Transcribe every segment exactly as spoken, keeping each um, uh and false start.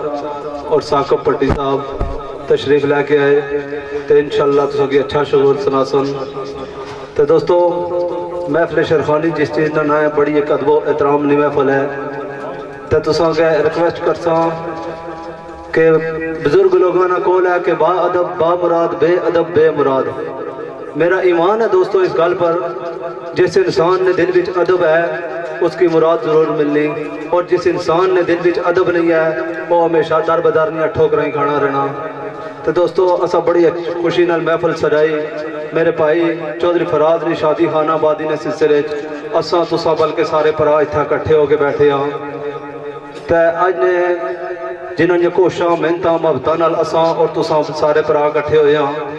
और साकब भट्टी साहब तशरीफ लैके आए तो इंशाअल्लाह तुस अगे अच्छा शुगर सुना सुन। तो दोस्तों महफिल शेरखानी जिस चीज़ का ना है बड़ी एक अदबो एहतराम की महफिल है। तो तुस अगे रिक्वेस्ट करसा कि बुजुर्ग लोगों का कौल है कि बा अदब बा मुराद बे अदब बे मुराद। मेरा ईमान है दोस्तों इस गल पर, जिस इंसान ने दिल विच अदब है उसकी मुराद जरूर मिलनी, और जिस इंसान ने दिल विच अदब नहीं है वो हमेशा दर बदर ठोकर ही खाना रहना। तो दोस्तों असा बड़ी खुशी नाल महफिल सजाई। मेरे भाई चौधरी फराज ने शादी खानाबादी ने सिलसिले असा तुसा बल्कि सारे भरा इतना कट्ठे होके बैठे हाँ। तो अज ने जिन्होंने कोशा मेहनत मुहब्बत असा और तुसा सारे भरा कट्ठे हुए हाँ।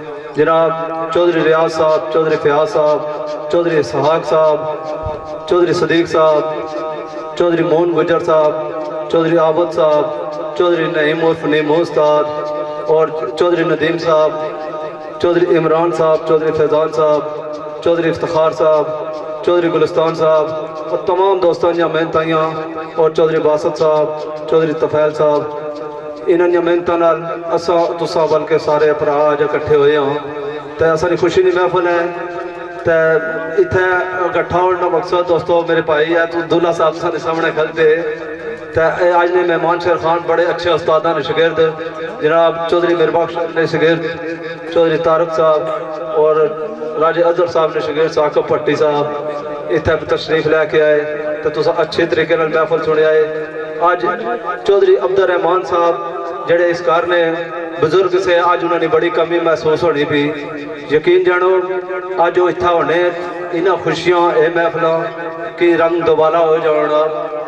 जनाब चौधरी रियाज साहब, चौधरी फयाज साहब, चौधरी इसहाक साहब, चौधरी सदीक साहब, चौधरी मोहन गुजर साहब, चौधरी आबद साहब, चौधरी नईम उर्फ नईम उस्ताद, और चौधरी नदीम साहब, चौधरी इमरान साहब, चौधरी फैजान साहब, चौधरी इफ्तिखार साहब, चौधरी गुलिस्तान साहब और तमाम दोस्तों दी मेहनताइयाँ, और चौधरी बासत साहब, चौधरी तफैल साहब, इन्होंने मेहनतों नाल असा तुसा बल्कि सारे भरा अज इकट्ठे हुए हाँ। तो असानी खुशी की महफिल है। तो इतने इकट्ठा होने का मकसद दोस्तों मेरे भाई है तो दूल्हा साहब सारे सामने खलते। तो अज ने मेहमान शेर खान बड़े अच्छे उस्तादा ने शागिर्द जनाब चौधरी मिरबख्श ने शागिर्द चौधरी तारिक साहब और राजे अजहर साहब ने शागिर्द साकब भट्टी साहब इतने तशरीफ लैके आए। तो तुस अच्छे तरीके महफिल सुने आए। अज चौधरी अब्दुल रहमान साहब जड़े इस घर ने बुजुर्ग से अज उन्होंने बड़ी कमी महसूस होनी पी। यकीन जानो अज वो इतना होने इन्होंने खुशियां ये महफिल की रंग दोबारा हो जाना।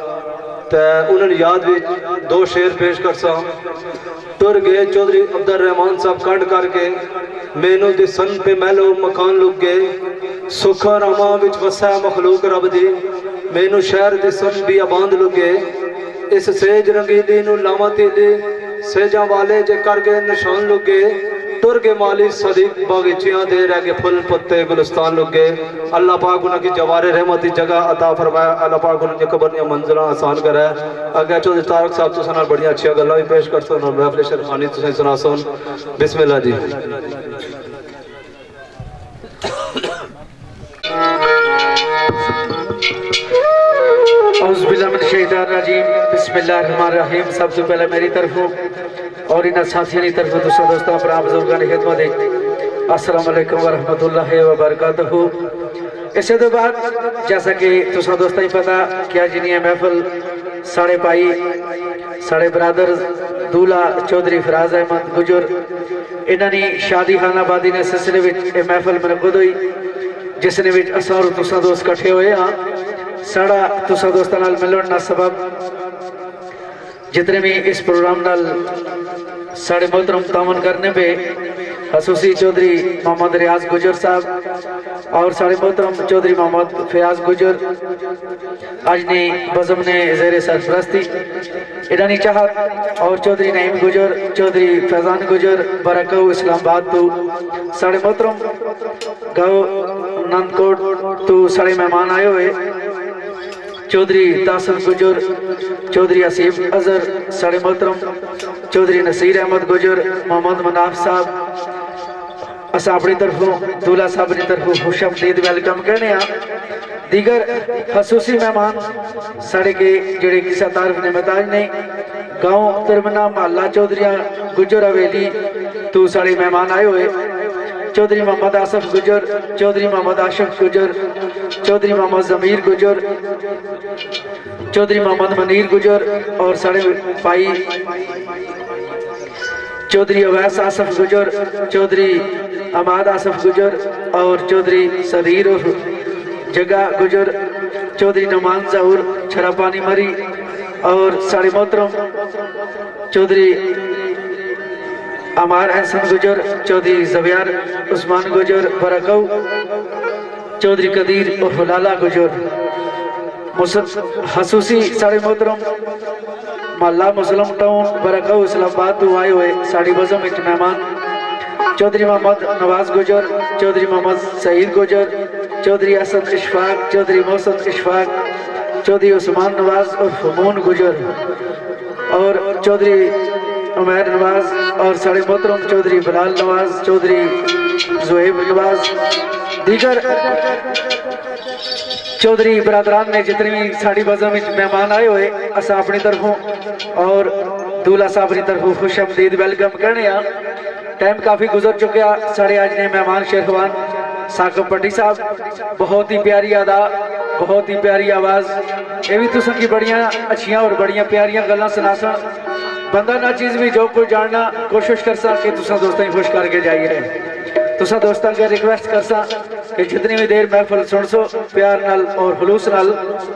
तो उन्होंने याद भी दो शेर पेश कर सा। तुर गए चौधरी अब्दुल रहमान साहब कंड करके मैनू दिसन पे महलो मकान लुक गए सुखा रामा विच वसा मखलूक रब दी मैनू शहर दिसन भी आबाद लुक गए इस सेज रंगीली नू लावा तीली सेजा वाले जे कर गए निशान लुक गए तुर के माली सदीक बागीचियां दे रह गए फुल पत्ते गुलिस्तान लुक गए। अल्लाह पाक उनकी जवारे रहमती जगह अता फरमाया। अल्लाह पाक उनकी कबर दी मंजिलां आसान करे। अगे चौधरी तारक साहब तुसां नाल बड़ियां अच्छी गल्लां भी पेश कर सन और महफिल शेरखानी तुसां सुना सुन। बिस्मिल्लाह जी। बिस्मिल्लाहिर्रहमानिर्रहीम। सबसे पहले मेरी तरफ और इन साथियों की तरफ दूसरा दोस्तों अपना बुजुर्गों की खिदमत अस्सलाम वालेकुम व रहमतुल्लाहि व बरकातहू। इससे तो बाद जैसा कि तुसा दोस्तों ही पता क्या जिन्हें महफिल साढ़े भाई साढ़े बरादर दूल्हा चौधरी फराज अहमद गुजर इन्होंने शादी खानाबादी ने सिलसिले में महफिल मुनक़िद हुई जिसने विच असां और तुसा दोस्त इकट्ठे हुए हाँ। साड़ा तुसा दोस्तों नाल मिलन का सबब जितने भी इस प्रोग्राम नाल साढ़े मोहतरम तावन करने पे खसूसी चौधरी मोहम्मद रियाज गुजर साहब और साढ़े मोहतरम चौधरी मोहम्मद फयाज गुजर आज ने बज़म ने ज़ेरे सरफरस्ती इरानी चाहत और चौधरी नईम गुजर चौधरी फैजान गुजर बरकऊ इस्लामाबाद तो साढ़े मोहतरम गाँव नंदकोट तो साढ़े मेहमान आए हुए चौधरी तासर गुजर चौधरी असीम अजहर साढ़े मोहतरम चौधरी नसीर अहमद गुजर मोहम्मद मनाफ साहब असा अपनी तरफों दूल्हा साहब की तरफों खुश आमदीद वेलकम कहने दीगर खसूसी मेहमान साढ़े के जोड़े किसी तारफ ने मताज नहीं गाँव तरमना महला चौधरी गुजर हवेली तो साढ़े मेहमान आए हुए चौधरी मोहम्मद आसफ गुजर चौधरी मोहम्मद आशफ गुजर चौधरी मोहम्मद जमीर गुजर चौधरी मोहम्मद मनीर गुजर और साढ़े भाई चौधरी अवैस आसफ गुजर चौधरी अमाद आसफ गुजर और चौधरी सदीर जगा गुजर चौधरी नमान जहूर छरापानी मरी और साढ़े मोहतरम चौधरी अमार एहसन गुजर चौधरी जबियार उस्मान गुजर बरकऊ चौधरी कदीर और हुलाला गुजर खसूसी साढ़े मोहतरम महला मुस्लिम टाउन बरकऊ इस्लामाबाद तो आए हुए साड़ी बज़म एक मेहमान चौधरी मोहम्मद नवाज गुजर चौधरी मोहम्मद सईद गुजर चौधरी हसन इशफाक चौधरी मोहसन इशफाक चौधरी उस्मान नवाज और फमून गुजर और चौधरी उमैर नवाज और साढ़े मोहतरम चौधरी बिलाल नवाज, चौधरी जुहेब नवाज, दीगर चौधरी बरादरान ने जितने भी साड़ी बाजा में मेहमान आए हुए अस अपनी तरफों और दूल्हा साहब की तरफों खुश आमदीद वेलकम करने। टाइम काफ़ी गुजर चुका। साढ़े अज ने मेहमान शेरवान साकिब भट्टी साहब, बहुत ही प्यारी अदा, बहुत ही प्यारी आवाज़, ये भी तुसा की बड़िया अच्छिया और बड़िया प्यारिया गल्लां सुना सन। बंदा ना चीज़ भी जो कुछ जानना कोशिश कर सा कि तुसा दोस्तों खुश करके जाइए। तुसा दोस्तों के रिक्वेस्ट कर सा कि जितनी भी देर महफल सुन सो प्यार नाल और खलूस नाल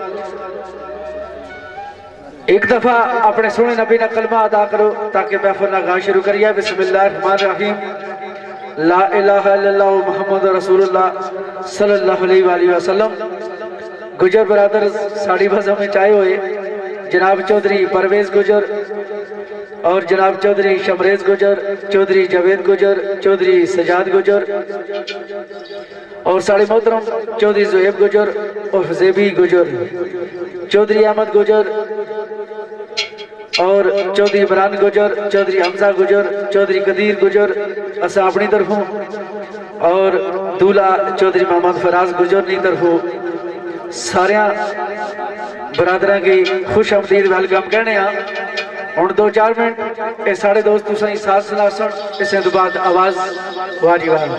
एक दफा अपने सोने नबी ना कलमा अदा करो ताकि महफल ना गा शुरू करिए। बिस्मिल्लाहिर्रहमानिर्रहीम। ला इलाहा इल्लल्लाह मुहम्मद रसूलुल्लाह सल्लल्लाहु अलैहि वसल्लम। गुजर बरादर साड़ी बाजा में चाहे हुए जनाब चौधरी परवेज गुजर और जनाब चौधरी शमरेज गुजर, चौधरी जावेद गुजर, चौधरी सजाद गुजर और साढ़े मोहतरम चौधरी जुहेब गुजर और फजेबी गुजर, चौधरी अहमद गुजर और चौधरी इमरान गुजर, चौधरी हमजा गुजर, चौधरी कदीर गुजर असा अपनी तरफों और दूल्हा चौधरी मोहम्मद फराज गुजर की तरफों सारिया बरादर की खुश आमदीद वेलकम कहने। हुण दो चार मिनट ये साढ़े दोस्त तुसां साथ सुना सुन, इस तो बाद आवाज वाजी वाह।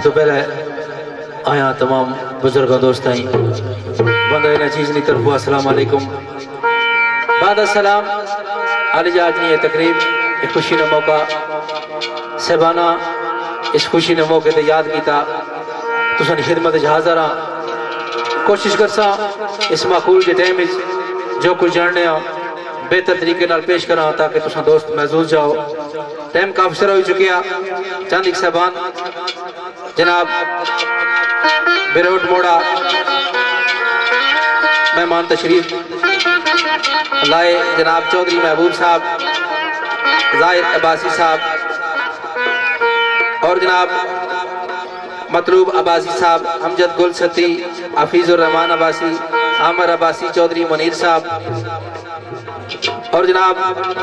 तो पहले आया तमाम बुजुर्गों दोस्त आई बंदा इन चीज़ की तरफ अस्सलाम वालेकुम बाद सलाम आज नहीं है तकरीब एक खुशी का मौका सहबाना इस खुशी ने मौके पर याद किया तुसां दी खिदमत हाज़र हाँ कोशिश कर सा इस माकूल के टाइम जो कुछ जानने बेहतर तरीके नाल पेश करा ताकि तुसां दोस्त महसूस जाओ टाइम काफी सारा हो चुकिया चंद एक साहबान जनाब बिरोट मोड़ा मेहमान तशरीफ लाए जनाब चौधरी महबूब साहब जाहिर अब्बासी साहब और जनाब मतलूब अब्बासी साहब हमजद गुल सती हफीजुर रहमान अब्बासी आमर अब्बासी चौधरी मुनीर साहब और जनाब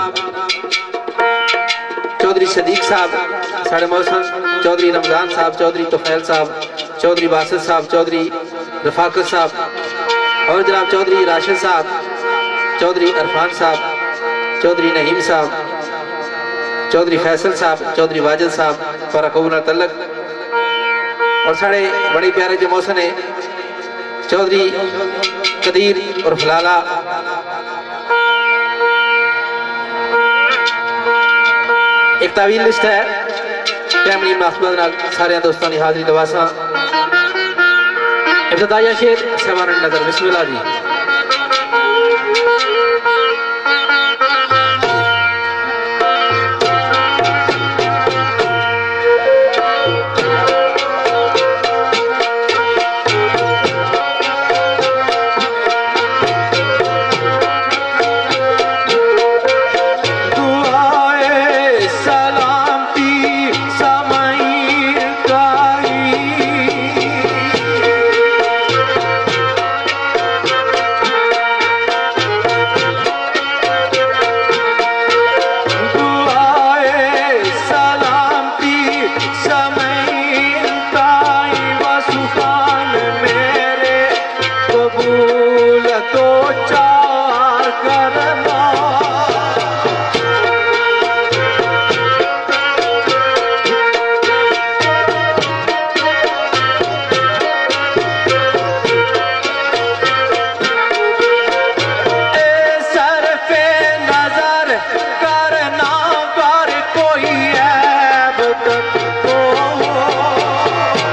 चौधरी सदीक साहब साढ़े मौसम चौधरी रमजान साहब चौधरी तोफैल साहब चौधरी बासित साहब चौधरी रफाकत साहब और जनाब चौधरी राशिद साहब चौधरी अरफान साहब चौधरी नहीम साहब चौधरी फैसल साहब चौधरी वाजिद साहब फरकून तलक और साढ़े बड़े प्यारे जो मौसम है चौधरी कदीर और फलाला एक तावील लिस्ट है फैमिली मुनासबत सारे दोस्तों की हाजिरी दवासा इब्तदाइया शेर सवार नजर बिस्मिल्लाह जी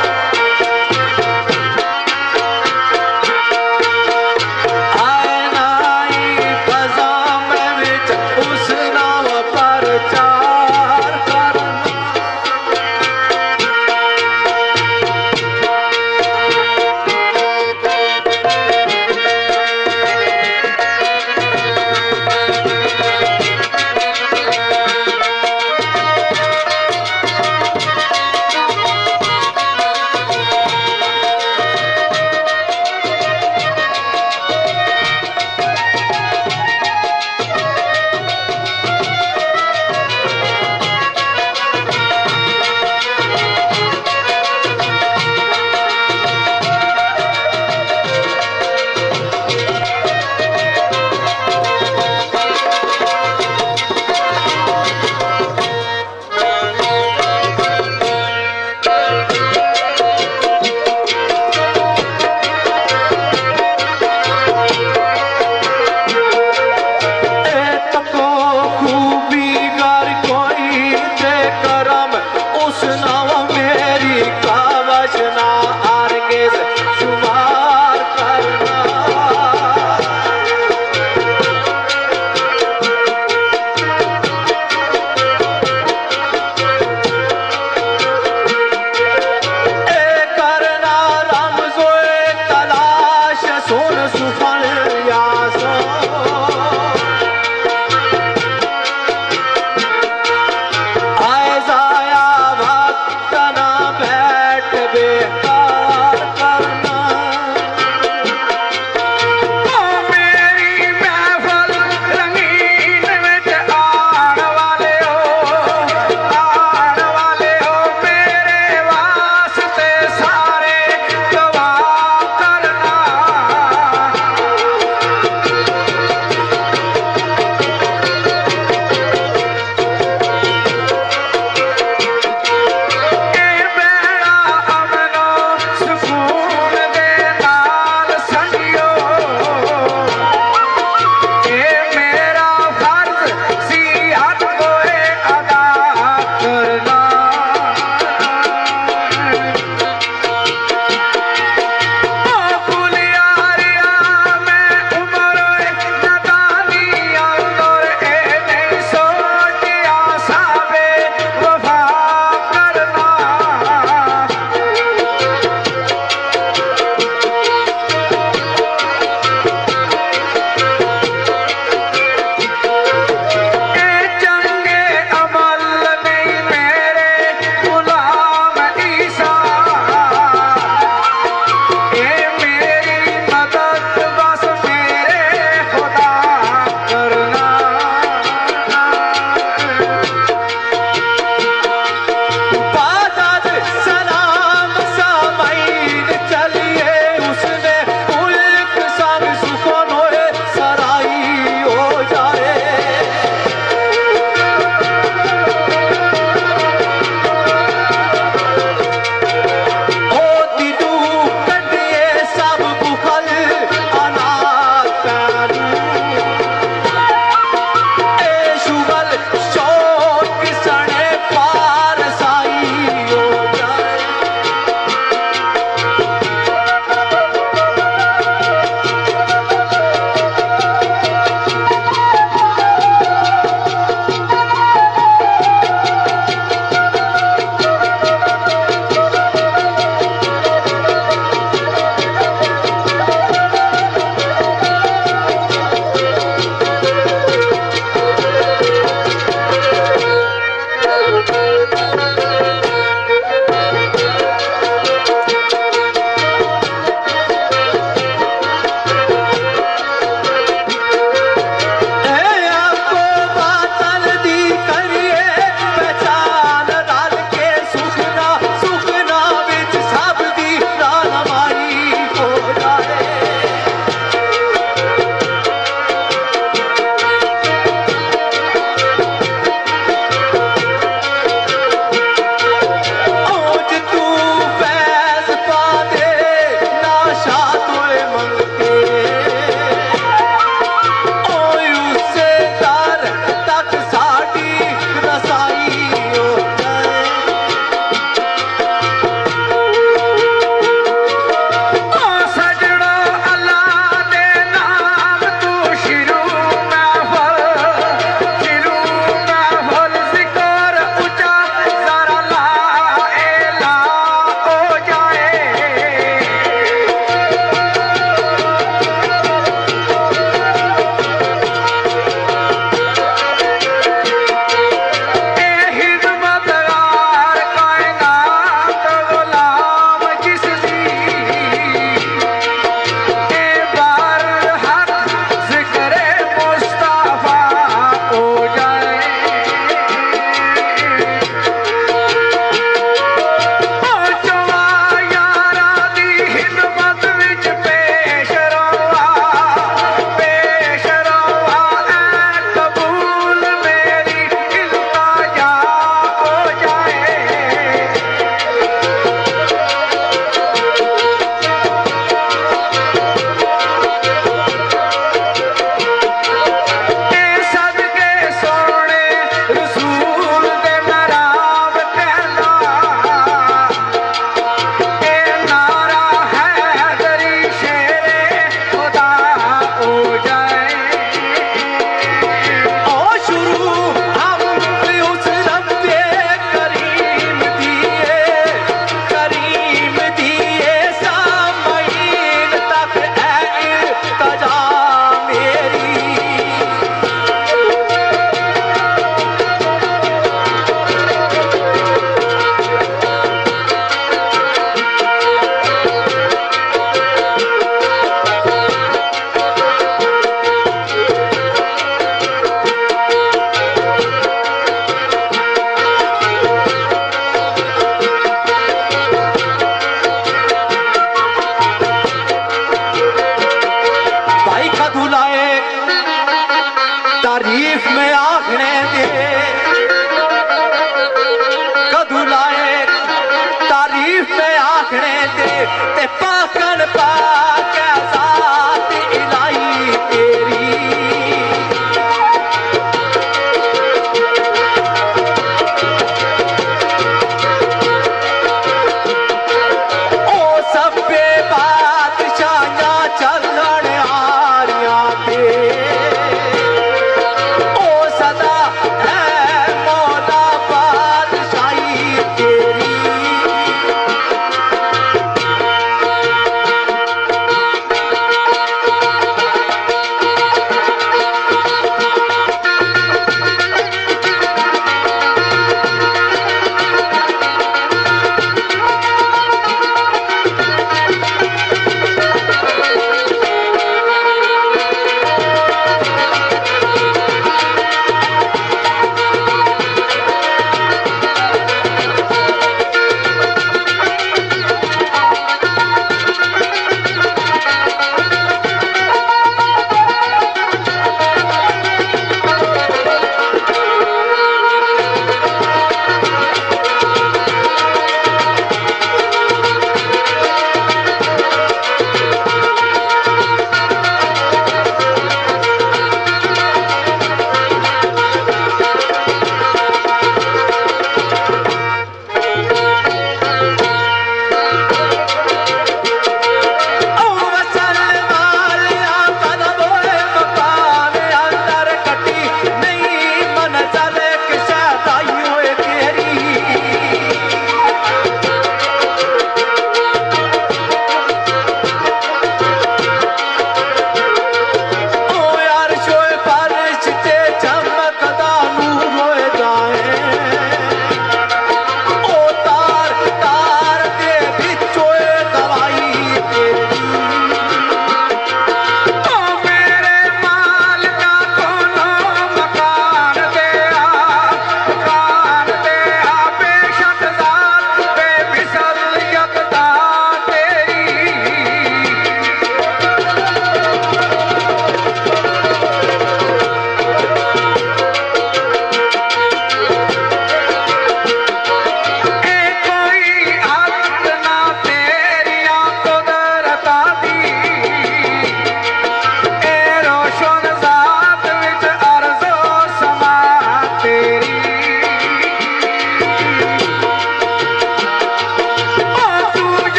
आए ना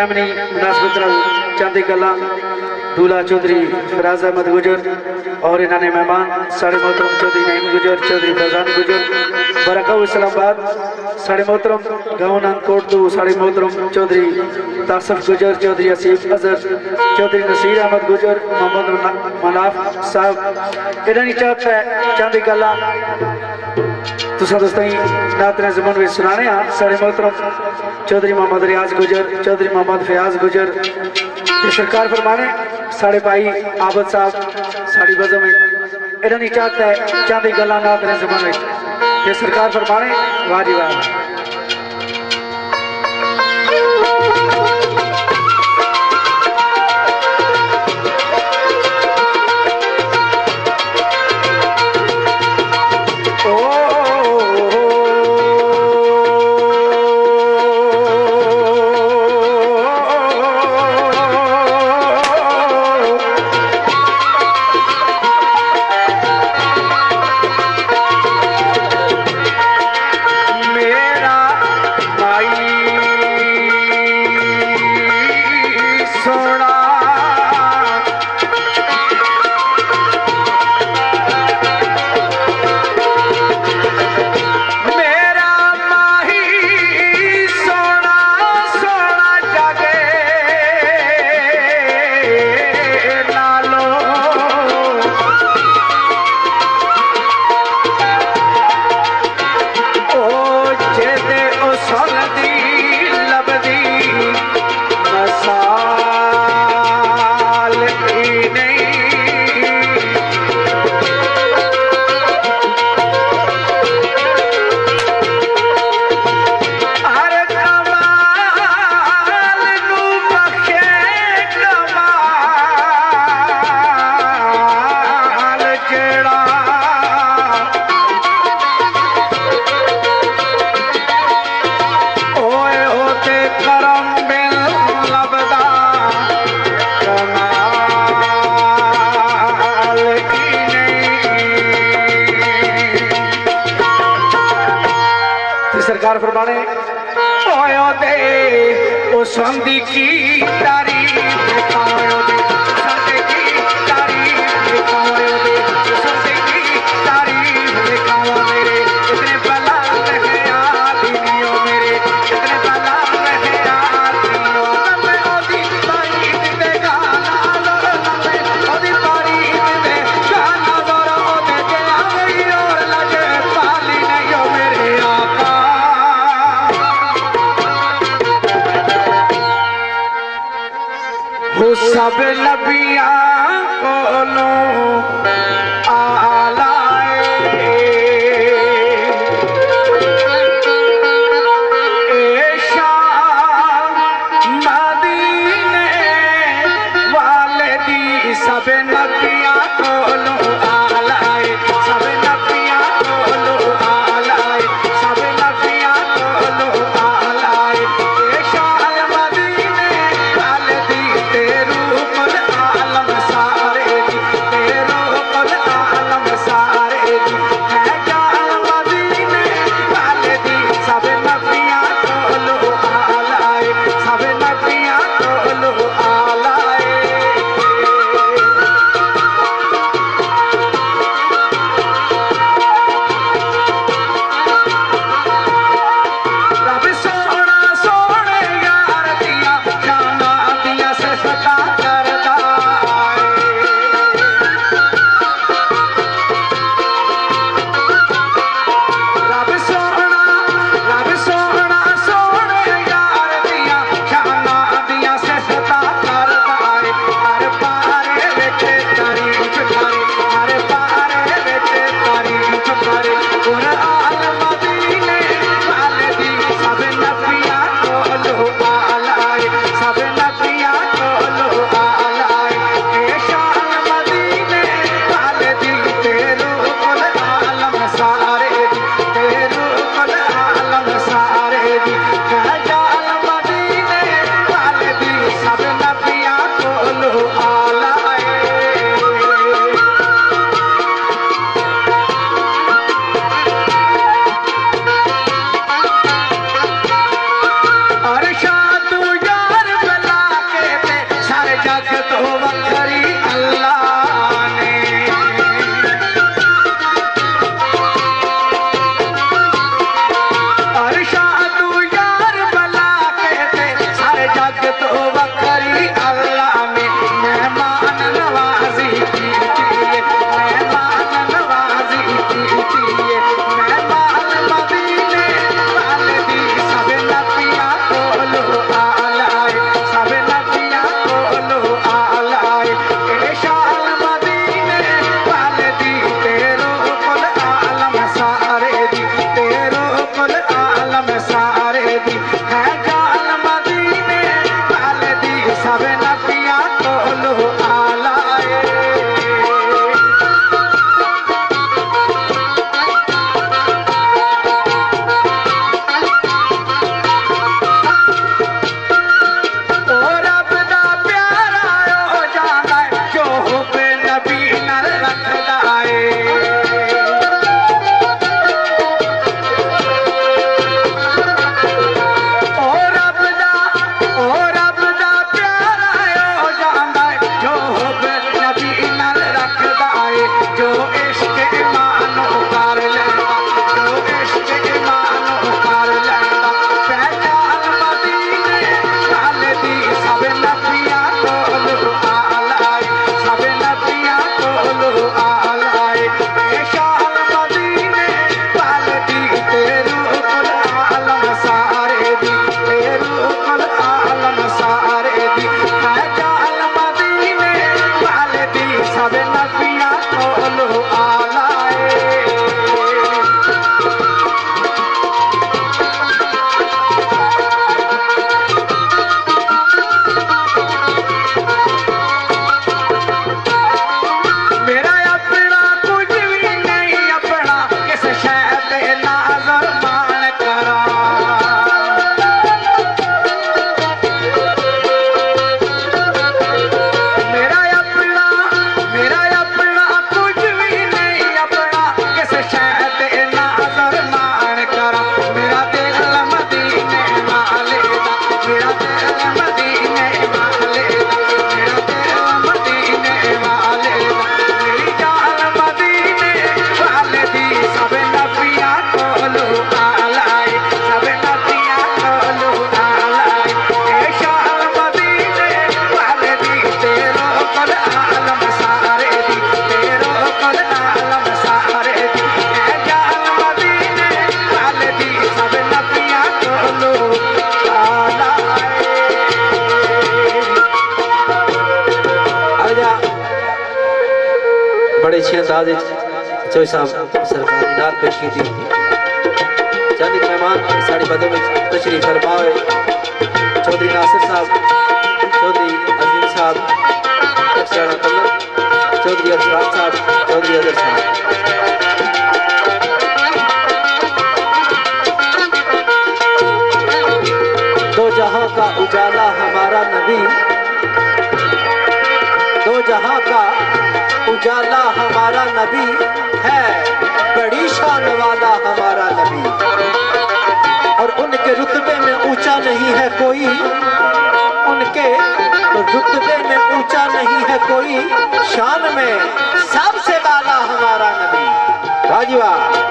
टाइम नहीं मुनासिबत चांदी गला दूल्हा चौधरी फराज अहमद गुजर और इन्होंने मेहमान साढ़े मोहतरम चौधरी नईम गुजर चौधरी फैजान गुजर बरका इस्लामाबाद साढ़े मोहतरम गाँव नानकोट तो साढ़े मोहतरम चौधरी तासफ गुजर चौधरी असीफ अजहर चौधरी नसीर अहमद गुजर मोहम्मद मनाफ साहब इन्होंने चाहता है चांदी गला तुसा दोस्तों नात ने जमन में सुनाने हाँ साढ़े मोहतरम चौधरी मोहम्मद रियाज गुजर चौधरी मोहम्मद फयाज गुजर सरकार फरमाने साढ़े भाई आबद साहब साड़ी बजो में इन्होंने चाहता है चांदी गला नात ने जमन में ये सरकार फरमाने वाजी वाह सरकार फरमाने ओयो दे ओ संदी की तारीफ ओयो दे संदी की तारीफ ओयो दे संदी की तारीफ दिखाओ मेरे इतने भला रहे आदमियों मेरे इतने भला रहे आदमियों मैं ओदी तारीफ दे गाना लोर मैं ओदी तारीफ दे गाना लोर ओदे के आवे और लगे पाली नहीं हो मेरे आका सब नबिया कोलो आलाए शाम मदीने वाले दी सब नबिया कोलो आलाए सब नबिया कोलो आलाए सब नबिया कोलो आलाए शाम मदीने वाले दी तेरू आलम सारे तेरो कुल आलम सारे है जान मदीने वाले दी सब नबियां कोलो आलाए सब नबियां कोलो आलाए रब सोना सोने यार दिया जाना दिया से सदा करदा रब सोना रब सोना सोने यार दिया जाना दिया से सदा करदा हर पारे विच तारीफ करे हर पारे विच तारीफ करे कुरान मदीने वाले दी सब नबियां कोलो आलाए सब नबियां कोलो आलाए ए शान मदीने वाले दी तेरो कुल आलम सारे दी तेरो कुल आलम सारे दी है जान मदीने वाले दी सब नबियां कोलो आलाए साज चोई साहब सरकार ने नात पेश की थी चंद मेहमान साड़ी बदल में तशरीफ फरमाए चौधरी नासिर साहब चौधरी अजीम साहब चौधरी अरसलान साहब चौधरी अजहर साहब। दो जहां का उजाला हमारा नबी, दो जहां का उजाला हमारा नबी है, बड़ी शान वाला हमारा नबी, और उनके रुतबे में ऊंचा नहीं है कोई, उनके रुतबे में ऊंचा नहीं है कोई, शान में सबसे वाला हमारा नबी। वाजी वाह।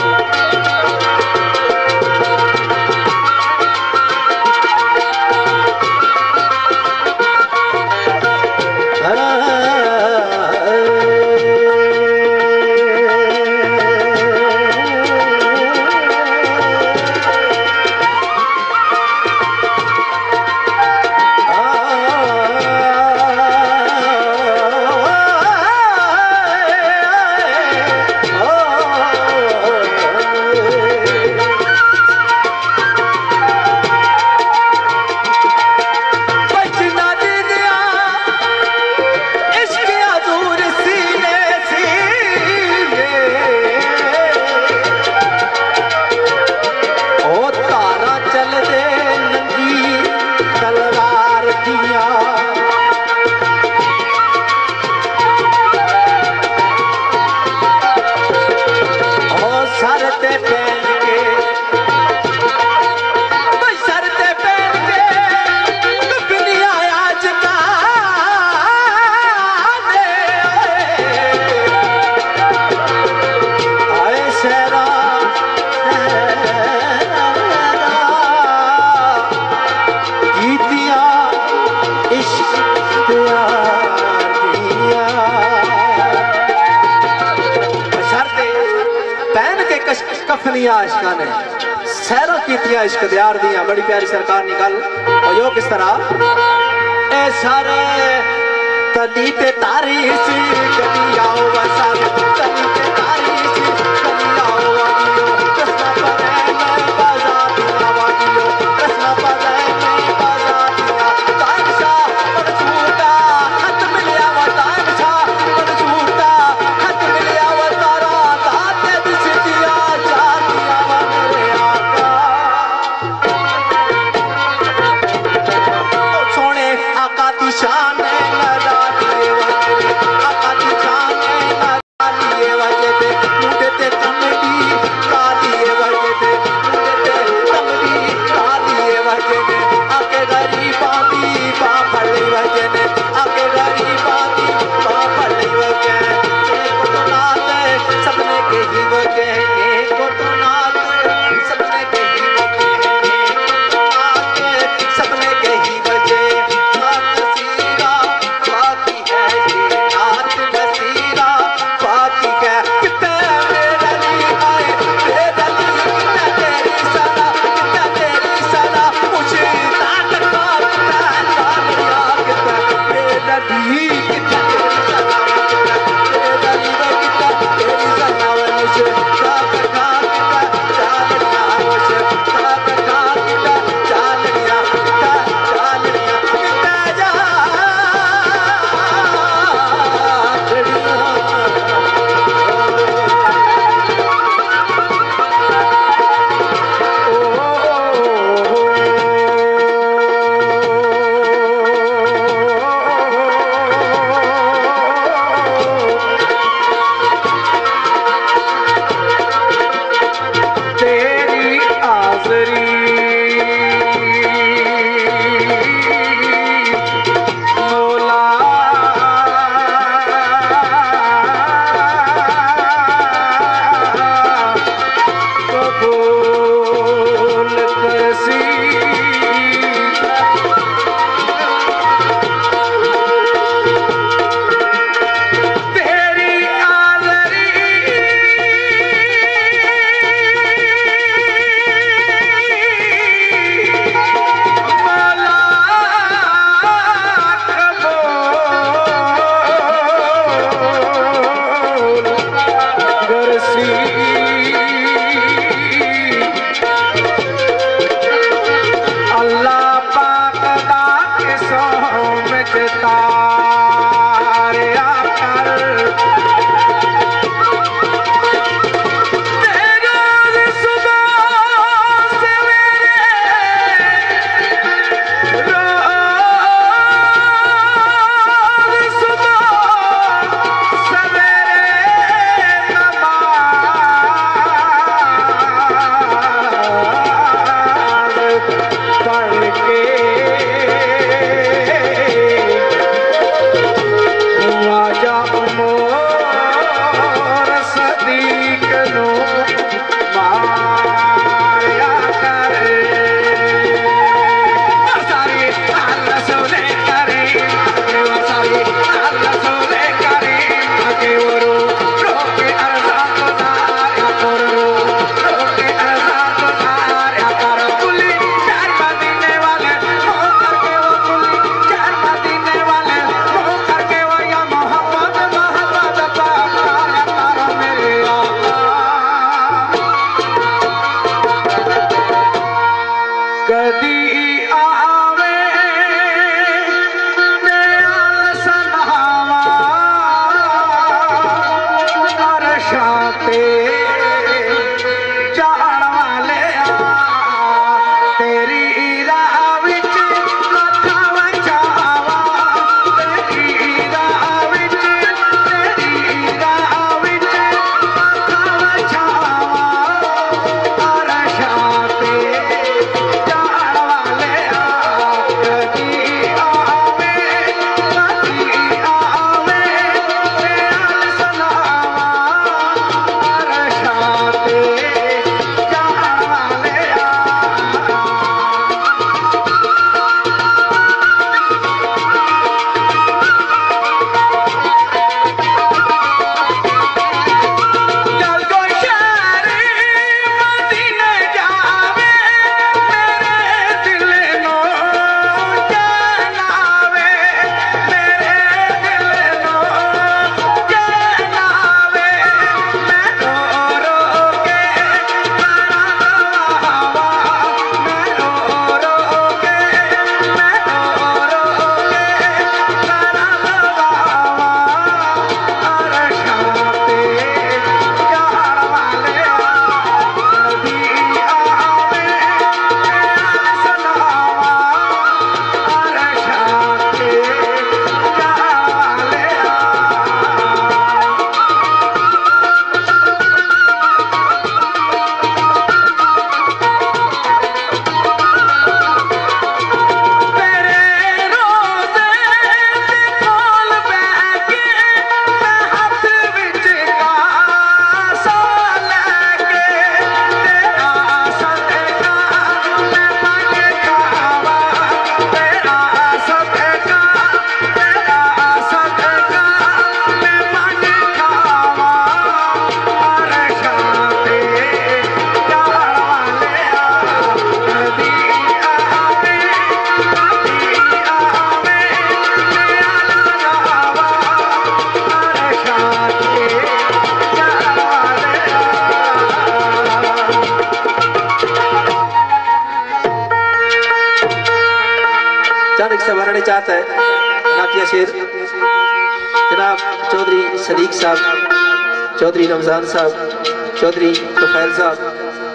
आशका ने सैरा कीतियां इश्क दियार दियां, बड़ी प्यारी सरकार निकल और यो किस तरह ए सारे तदी ते तारी सी कदी आओ वसा तदी ते तारी सी कदी आओ वादियो कृष्णा पर मैं बाजा दिया वादियो कृष्णा पर मैं बाजा दिया तानसा पर छूटा हाथ मिलिया वा तानसा पर छूटा हाथ मिलिया वा तारा ताते दिसदिया शान लगा दिए वजह, आका दी शान लगा दिए वजह ते मुझे ते तमड़ी का दिए वजह ते मुझे ते तमड़ी का दिए वजह ने आके गरीबा दी पा पड़ी वजह ने आके गरीबा दी पा पड़ी वजह एक तो नात सपने के ही वजह एक तो नात सपने के ही वजह एक तो नात सपने के ही वजह वास्ते बनाने चाहता है नातिया शेर जनाब चौधरी सदीक साहब, चौधरी रमजान साहब, चौधरी तुफैल साहब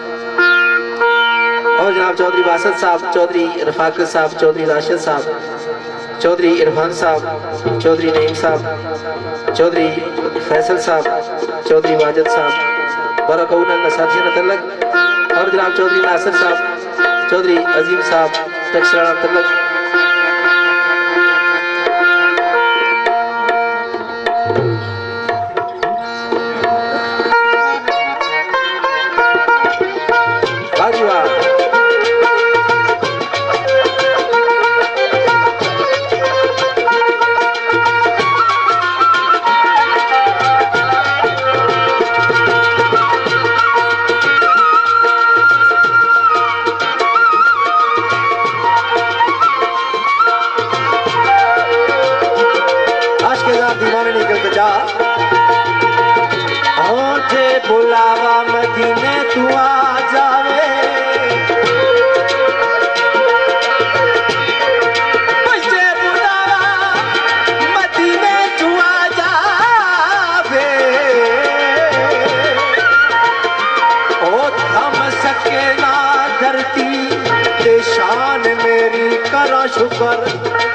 और जनाब चौधरी बासत साहब, चौधरी रफाकत साहब, चौधरी राशिद साहब, चौधरी इरफान साहब, चौधरी नईम साहब, चौधरी फैसल साहब, चौधरी वाजिद साहब बरकौन साथिया तलक और जनाब चौधरी नासिर साहब, चौधरी अजीम साहब टक्सराना तलक। बुलावा मदीने तू आ जावे, मुझे बुलावा मदीने तू आ जावे, ओ थम सके ना धरती ते शान मेरी करा शुक्र,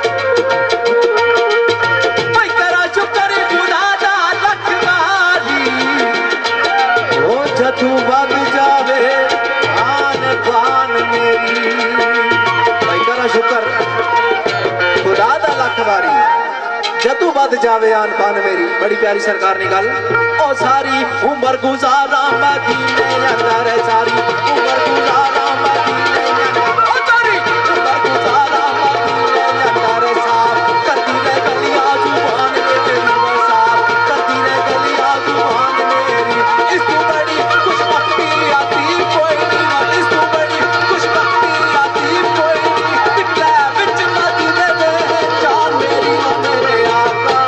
तू बद जावे आन बान मेरी भाई करा शुक्र खुदा दा लख वारी जदू बद जावे आन बान मेरी। बड़ी प्यारी सरकार ने गल ओ सारी उम्र गुजारा मदीने अंदर, सारी उम्र गुजारा मदीने अंदर, ओ सारी उम्र गुजारा मदीने अंदर, साफ करती रह गलियां जुबान में तेरी वो साफ करती रह गलियां जुबान मेरी। इस तू बड़ी आती कोई नहीं, इस तू बड़ी खुशबख्ती आती कोई नहीं, निकला बिच मदीने में जान मेरी ओ मेरे आका।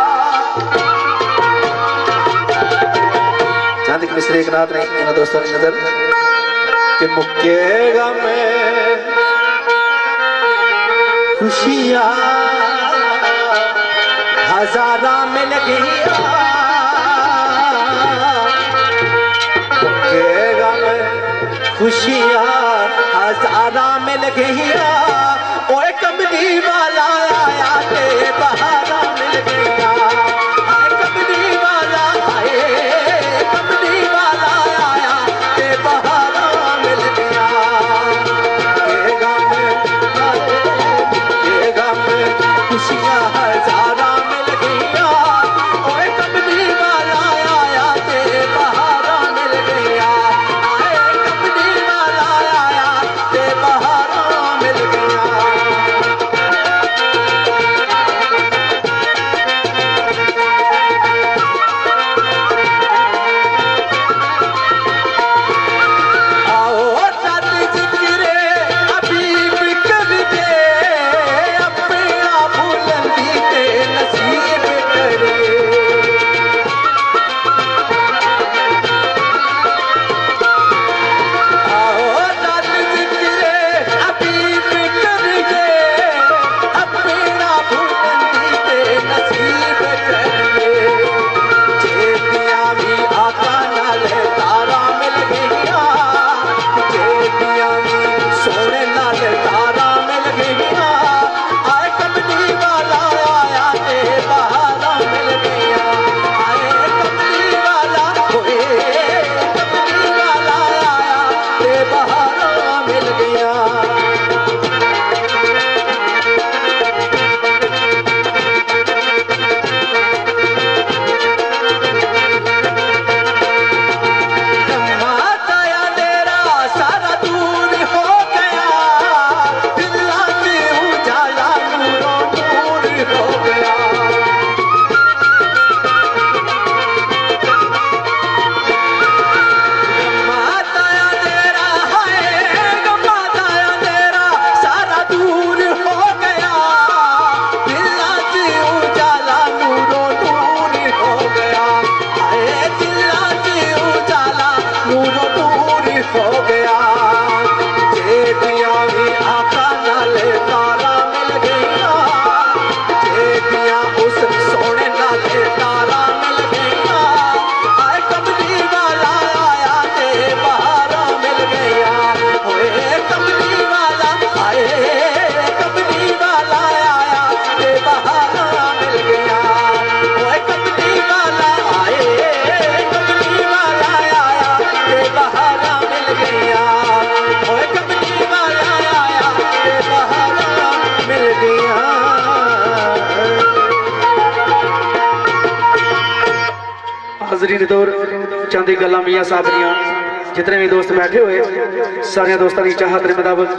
चांद के मिसरे एक नात ने इन दोस्तों की नजर कि मुक्केगा मैं खुशियां हजारा मिल गई, खुशियां हजारा मिल गईया, ओए कमली वाला आया ते बहारा मिल गईया, आए कमली वाला आए कमली वाला आया ते बहारा मिल गया। ये गम ये गम खुशियां हजारा मिल गईया, ओए कमली वाला आया ते बहारा मिल गया, हो गया, जेबियां भी आका नाल तारा मिल गईया। नाजरीन तौर चंद गल्लां मियां साहब दियां जितने भी दोस्त बैठे हुए सारे दोस्तों की चाहत के मुताबिक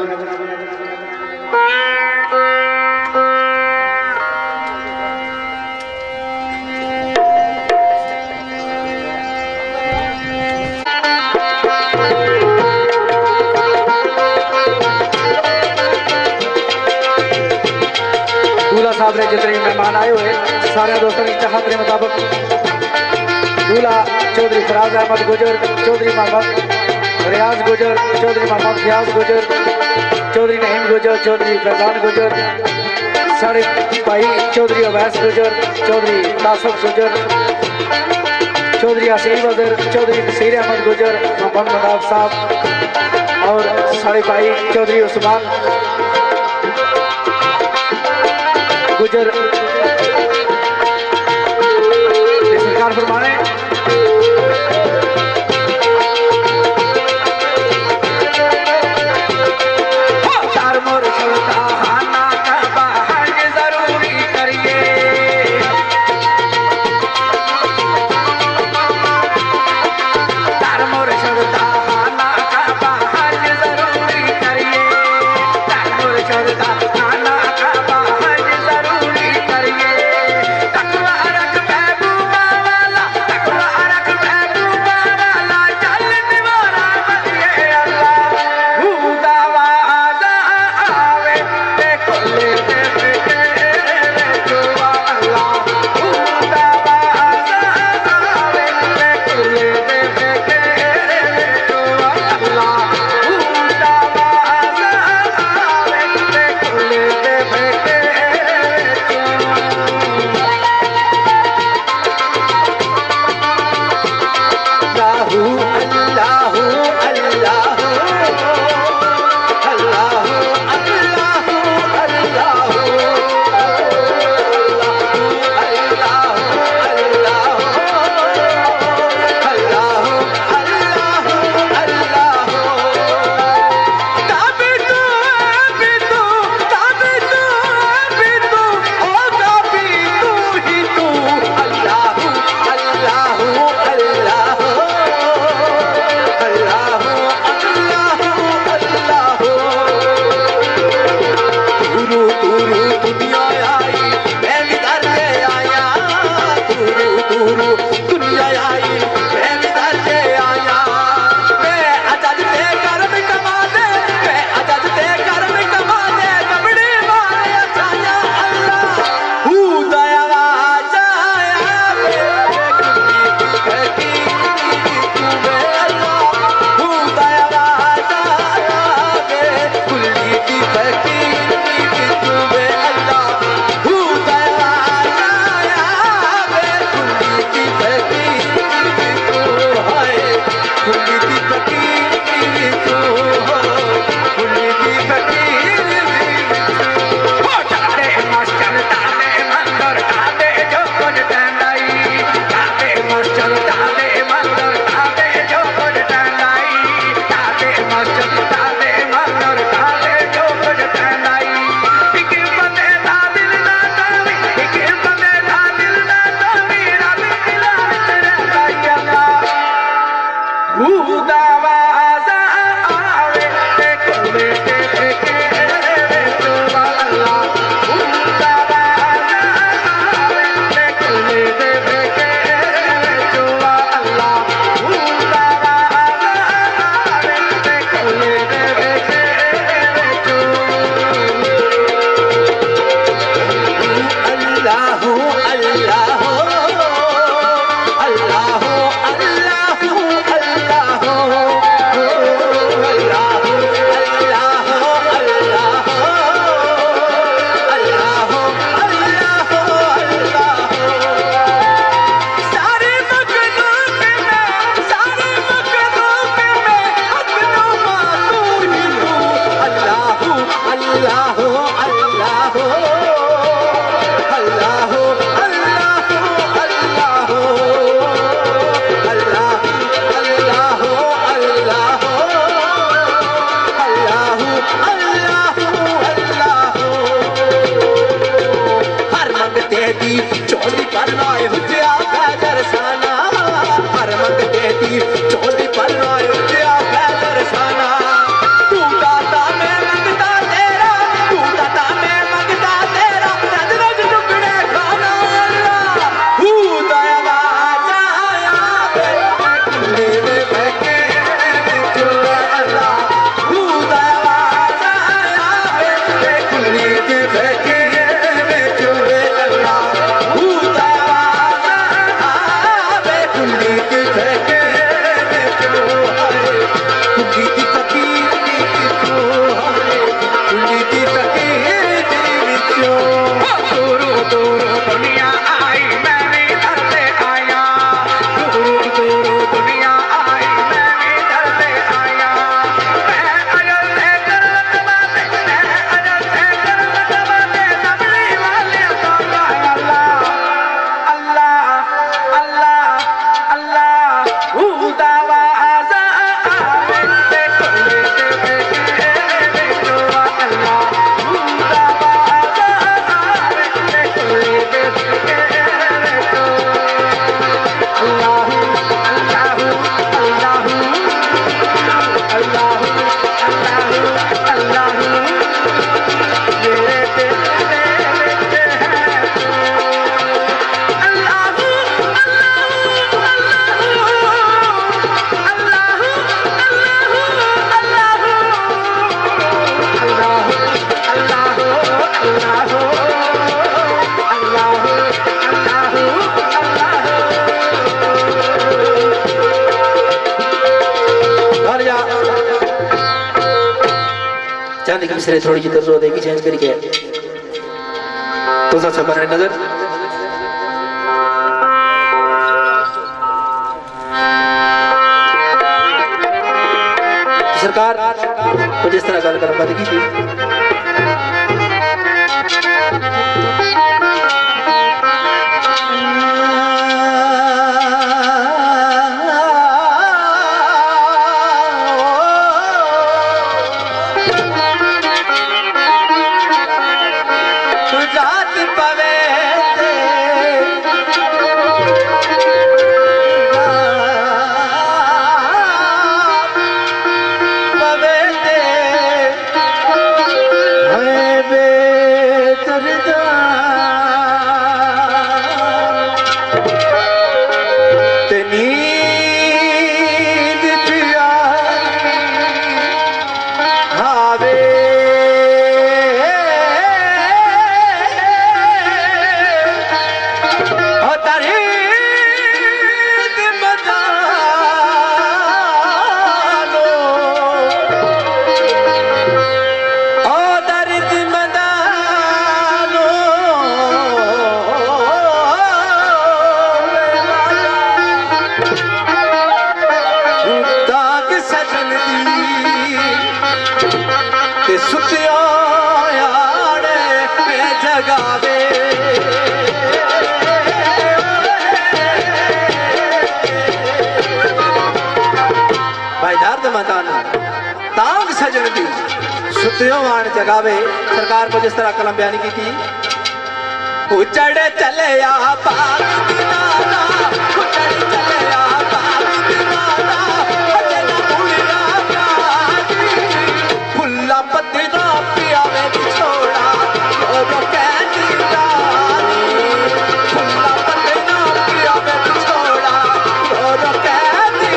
साहब ने जितने मेहमान आए हुए सारे दोस्तों की चाहत के मुताबिक दूल्हा चौधरी फराज अहमद गुजर, चौधरी मोहम्मद रियाज गुजर, चौधरी मोहम्मद फयाज गुजर, चौधरी नईम गुजर, चौधरी फैजान गुजर, साढ़े भाई चौधरी अवैस गुजर, चौधरी तासफ गुजर, चौधरी आसिफ वजर, चौधरी नसीर अहमद गुजर, मोहम्मद मदाब साहब और साढ़े भाई चौधरी उस्मान गुजर सरकार फरमाने चांदी की मिसरे थोड़ी जी तर्जो देगी चेंज करके तो सब बने नजर सरकार को जिस तरह गल कर बंद की थी जगावे सरकार को जिस तरह कलम बयानी की थी उचड़ चले आ पाक दीवाना उचड़ चले आ पाक दीवाना अजना भूलिया प्यारी फुल्ला पत्तीना पिया में छोड़ा रो कैदी रानी फुल्ला पत्तीना पिया में छोड़ा रो कैदी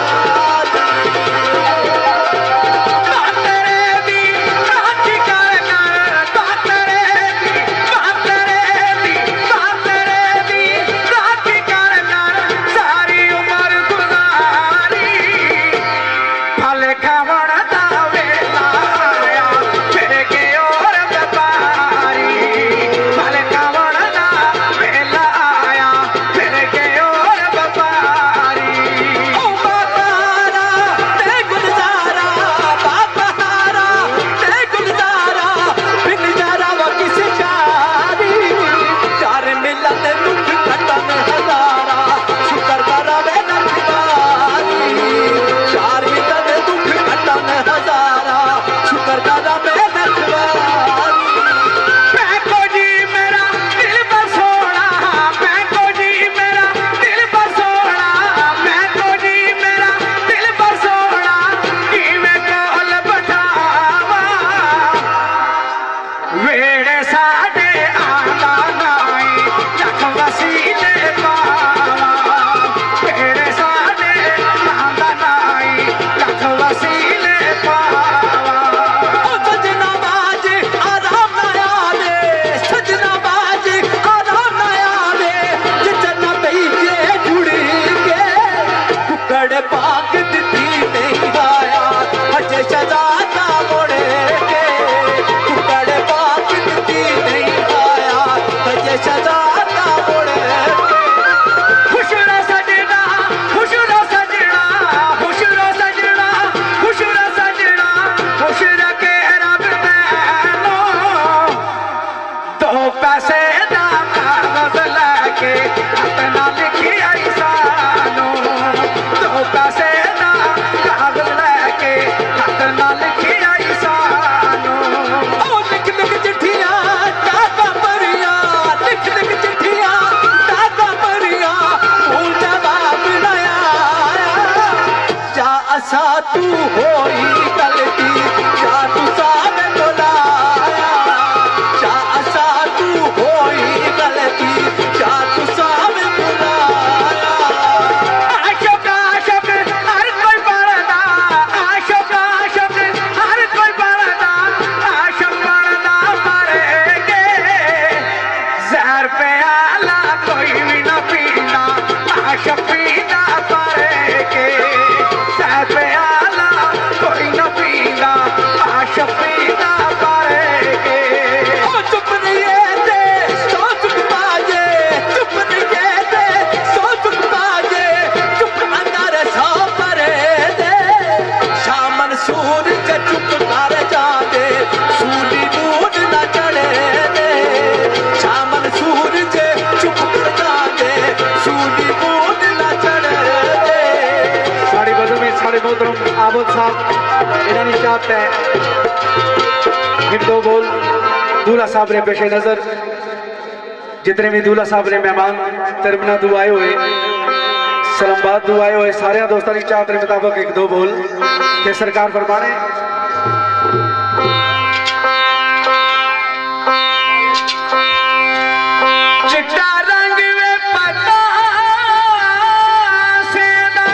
तू होई गलती जा तू साथ बुलाया जा सा तू होई गलती जा तू साथ बुलाया आशक आशक हर कोई पढ़दा आशक आशक हर कोई पढ़दा आशक पढ़दा मरेगे जहर पे आला कोई भी ना पीना आशक पीना पड़ेगे जहर पे कोई न पीना आशा ताबुत साहब इन्होंने चाहते हैं एक दो बोल दूल्हा साहब ने पेश नजर जितने भी दूल्हा साहब ने मेहमान तरमना दू आए हुए सलामबाद दू आए हुए सारे दोस्तों की चाहत के मुताबिक एक दो बोल के सरकार फरमाने चिट्टा रंग में पता सेदा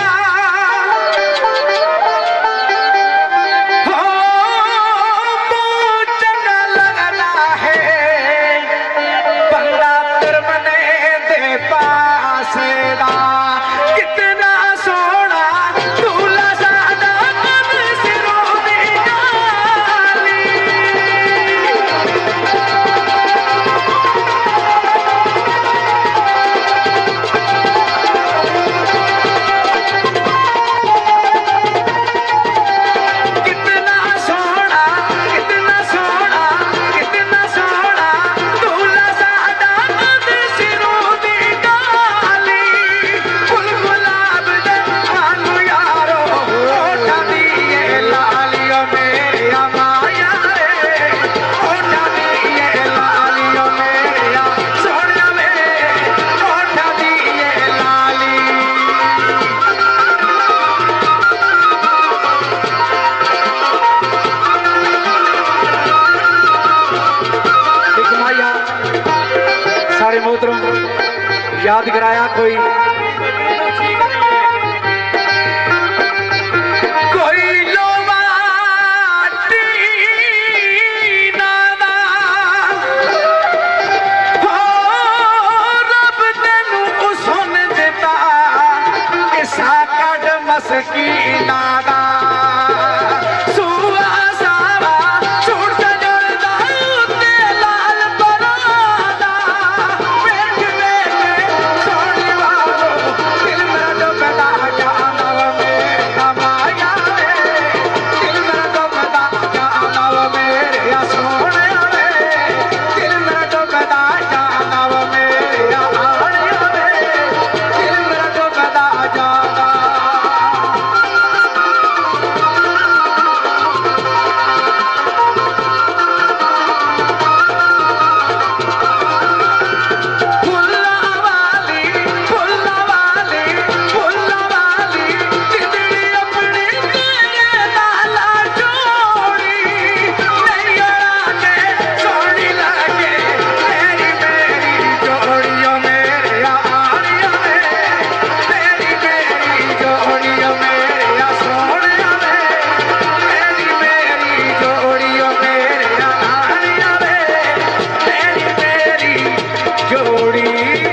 हो चंगा लगना है बंदा तरमने दे पासेदा कितना सोना दूल्हा सादा मन सिरों में डाली कितना सोना कितना सोना कितना सोना दूल्हा सादा मन सिरों में डाली फुल गुलाब दे आलू यारो ओठा दिए लालियो मेरा माया रे ओठा दिए लालियो मेरा सोनिया मेरे ओठा दिए लाली एक माया सारे मोहतरम याद कराया कोई कोई लोवाटी नादा हो रब तेनू सुन देता इसा कड मस्कीना दा सुआ सावा छूट जड़दा उत्ते लाल परादा वेख वेख सोनी वालो दिल मेरा डुबदा जाना वा मेरा माया रे दिल मेरा डुबदा जाना वा मेरे सोने रे दिल मेरा डुबदा जाना वा मेरे आने रे दिल मेरा डुबदा जाना फुल्ला वाली फुल्ला वाली फुल्ला वाली जितनी अपनी तेरे लाला जोड़ी नहीं आके सोनी लगे मेरी मेरी जोड़ियों मेरे आनिया में मेरी मेरी जोड़ियों मेरे सोने में मेरी मेरी जोड़ियों मेरे आनिया में मेरी मेरी जोड़ी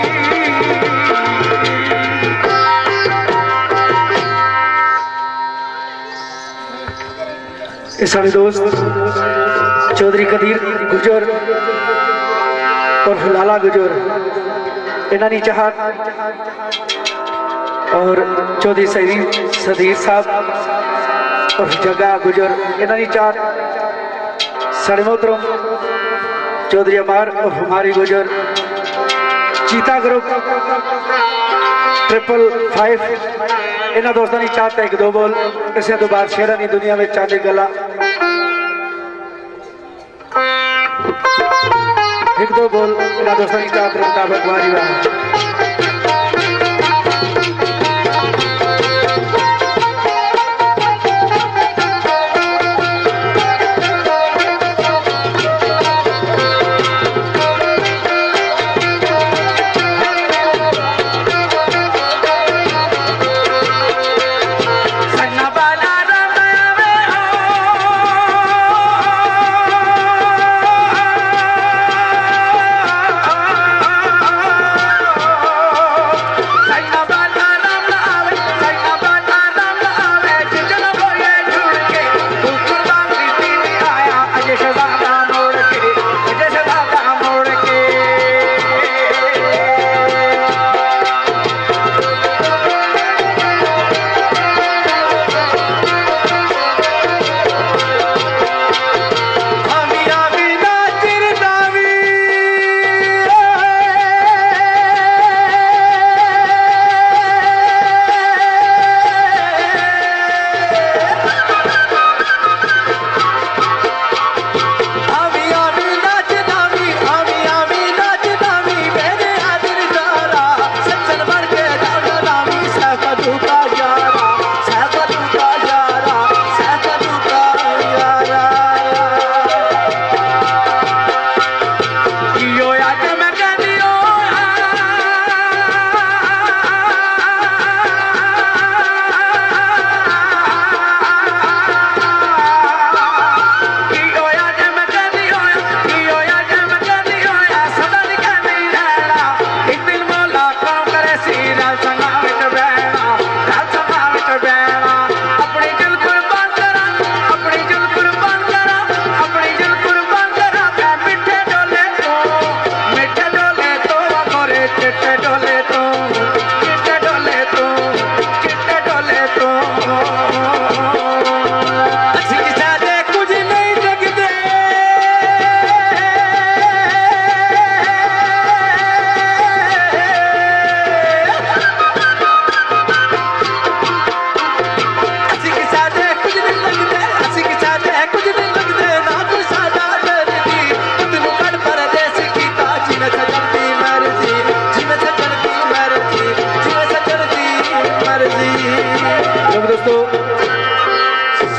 ये सारे दोस्त चौधरी कदीर गुजर और लाला गुजर इन्होंने चाहत और चौधरी सईद सदीर साहब और जगा गुजर इन्होंने चाहत सारे मोहतरम चौधरी अमार और हमारी गुजर चीता ग्रुप ट्रिपल फाइव इन्होंने दोस्तों की चाहता एक दो बोल इसे तो बाद शेरा नहीं दुनिया में चाहते गला एक दो बोल इन्होंने दोस्तों की चाहते मुताबिक वारी वाह सन्ना बाला रमावे हो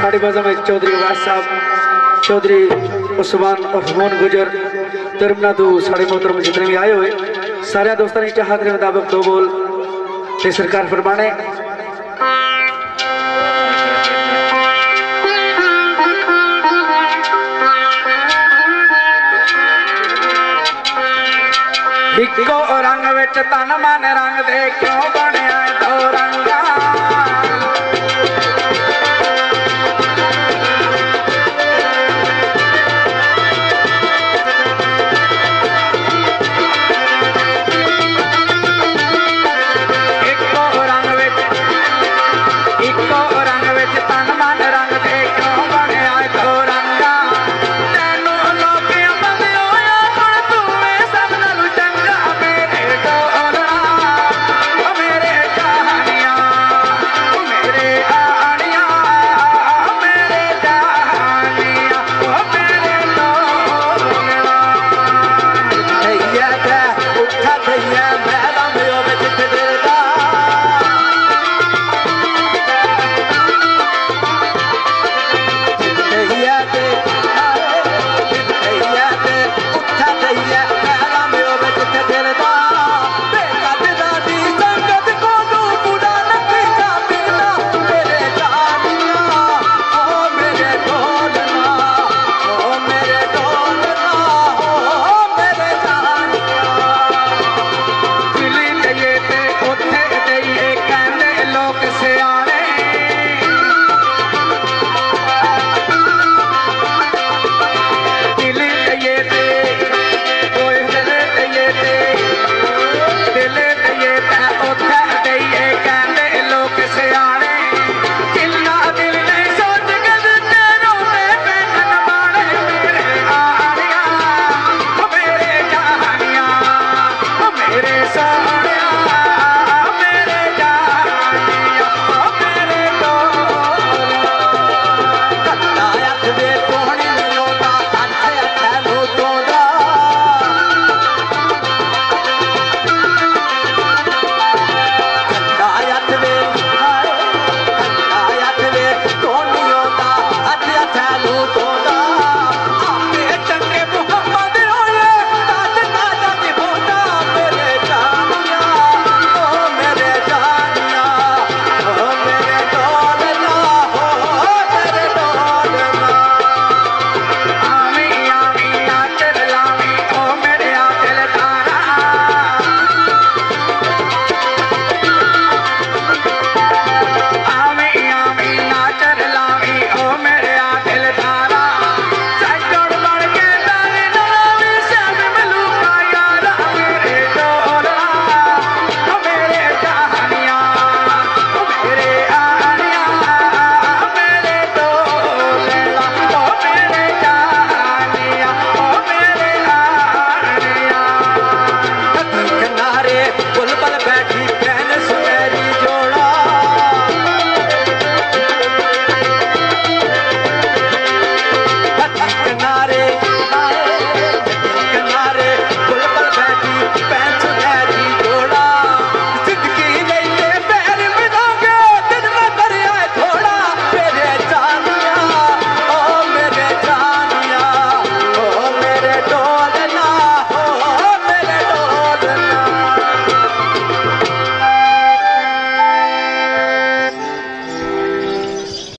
साड़ी बजम में चौधरी अवैस साहब, चौधरी उस्मान और मोहन गुजर तिरमना तो साढ़े मोहतरम जितने भी आए हुए सारे दोस्तों ने चाहत के मुताबिक दो बोल ते सरकार फरमाने। इको रंग विच तन मन रंग दे क्यों बने दो रंगा